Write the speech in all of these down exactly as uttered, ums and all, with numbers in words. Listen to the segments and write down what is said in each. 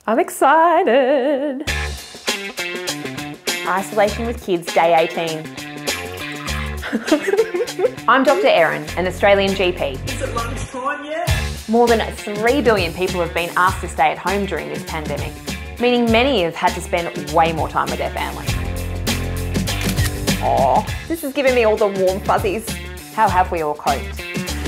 I'm excited. Isolation with kids, day eighteen. I'm Doctor Erin, an Australian G P. Is it lunchtime yet? More than three billion people have been asked to stay at home during this pandemic, meaning many have had to spend way more time with their family. Aww, this is giving me all the warm fuzzies. How have we all coped?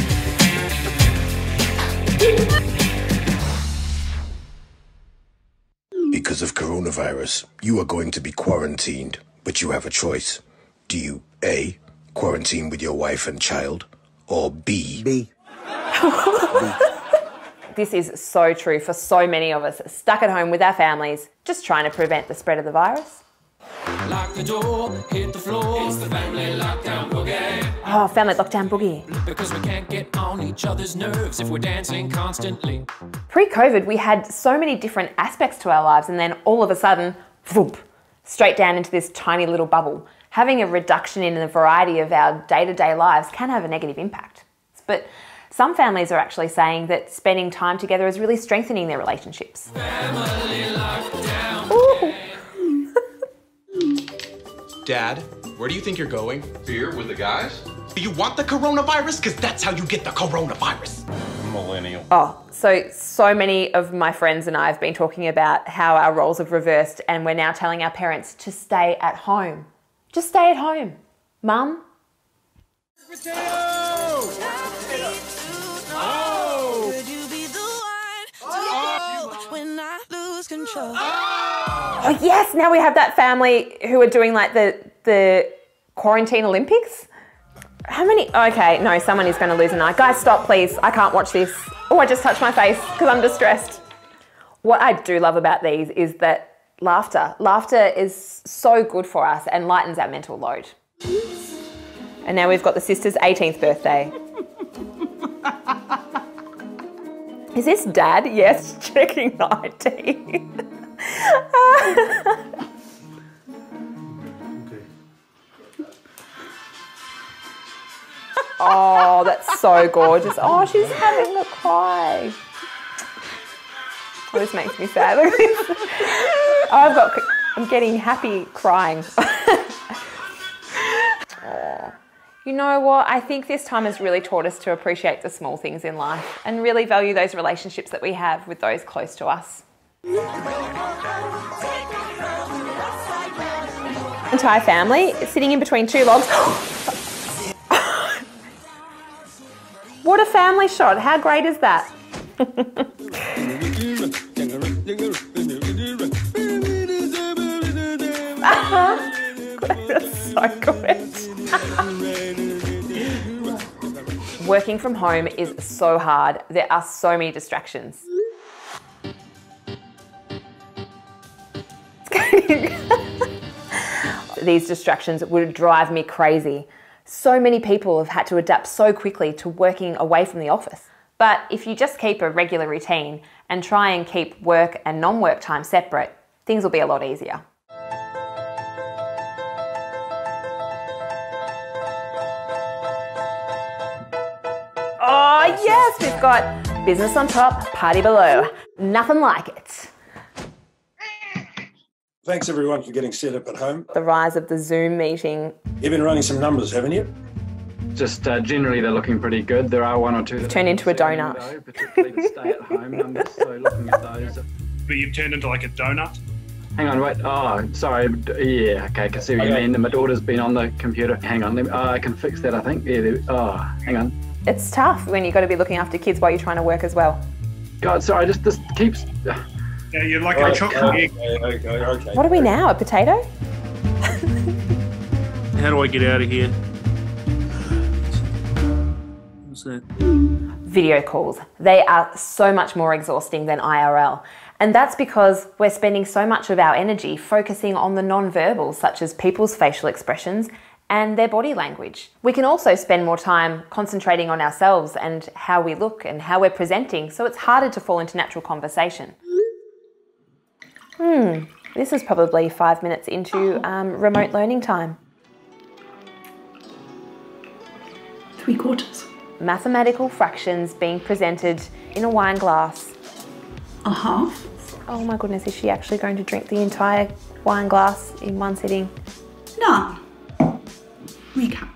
Because of coronavirus, you are going to be quarantined, but you have a choice. Do you A, quarantine with your wife and child, or B? B. B. This is so true for so many of us stuck at home with our families, just trying to prevent the spread of the virus. Lock the door, hit the floor. It's the family lockdown boogie. Oh, family lockdown boogie. Because we can't get on each other's nerves if we're dancing constantly. Pre-COVID, we had so many different aspects to our lives, and then all of a sudden, whoop, straight down into this tiny little bubble. Having a reduction in the variety of our day-to-day lives can have a negative impact. But some families are actually saying that spending time together is really strengthening their relationships. Family lockdown. Ooh. Dad, where do you think you're going? Here with the guys? Do you want the coronavirus? Because that's how you get the coronavirus. Millennial. Oh, so, so many of my friends and I have been talking about how our roles have reversed and we're now telling our parents to stay at home. Just stay at home. Mum? Oh yes, now we have that family who are doing like the, the quarantine Olympics. How many? Okay, no, someone is going to lose an eye. Guys, stop please. I can't watch this. Oh, I just touched my face because I'm distressed. What I do love about these is that laughter. Laughter is so good for us and lightens our mental load. And now we've got the sister's eighteenth birthday. Is this Dad? Yes, checking the I D. Oh, that's so gorgeous. Oh, she's having a cry. Oh, this makes me sad. Look at this. Oh, I've got, I'm getting happy crying. Oh. You know what? I think this time has really taught us to appreciate the small things in life and really value those relationships that we have with those close to us. Entire family sitting in between two logs. What a family shot. How great is that? That's so good. Working from home is so hard. There are so many distractions. These distractions would drive me crazy. So many people have had to adapt so quickly to working away from the office. But if you just keep a regular routine and try and keep work and non-work time separate, things will be a lot easier. Oh yes, we've got business on top, party below. Nothing like it. Thanks everyone for getting set up at home. The rise of the Zoom meeting. You've been running some numbers, haven't you? Just uh, generally they're looking pretty good. There are one or two that turned into a donut. Though, particularly the stay-at-home numbers, so looking at those. But you've turned into like a donut? Hang on, wait. Oh, sorry. Yeah, okay, I can see what you mean. My daughter's been on the computer. Hang on, let me, oh, I can fix that, I think. Yeah, there, oh, hang on. It's tough when you've got to be looking after kids while you're trying to work as well. God, sorry, just this keeps... Yeah, you're like okay, a chocolate egg. Okay, okay, okay. What are we now, a potato? How do I get out of here? What's that? Video calls. They are so much more exhausting than I R L. And that's because we're spending so much of our energy focusing on the non-verbals, such as people's facial expressions and their body language. We can also spend more time concentrating on ourselves and how we look and how we're presenting, so it's harder to fall into natural conversation. Hmm, this is probably five minutes into um, remote learning time. Three quarters. Mathematical fractions being presented in a wine glass. A half. Oh my goodness, is she actually going to drink the entire wine glass in one sitting? None. Recap.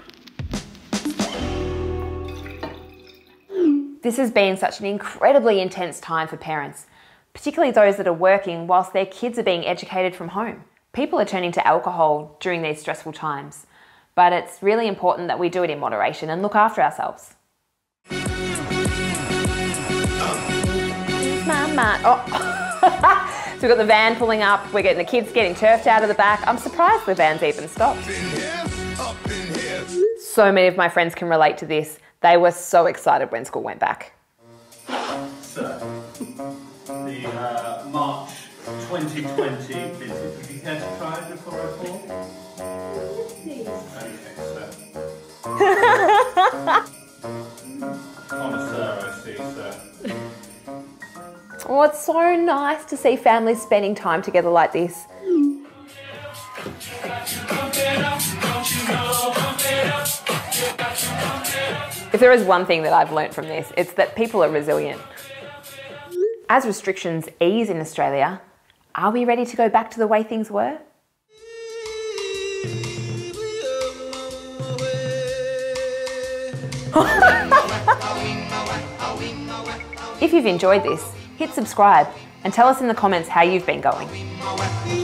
This has been such an incredibly intense time for parents, particularly those that are working whilst their kids are being educated from home. People are turning to alcohol during these stressful times, but it's really important that we do it in moderation and look after ourselves. Mama. Oh. So we've got the van pulling up, we're getting the kids getting turfed out of the back. I'm surprised the van's even stopped. So many of my friends can relate to this. They were so excited when school went back. So, the uh, March twenty twenty vintage, would you care to try it before I pour? Okay, so. Connoisseur, I see, sir. Oh, it's so nice to see families spending time together like this. If there is one thing that I've learnt from this, it's that people are resilient. As restrictions ease in Australia, are we ready to go back to the way things were? If you've enjoyed this, hit subscribe and tell us in the comments how you've been going.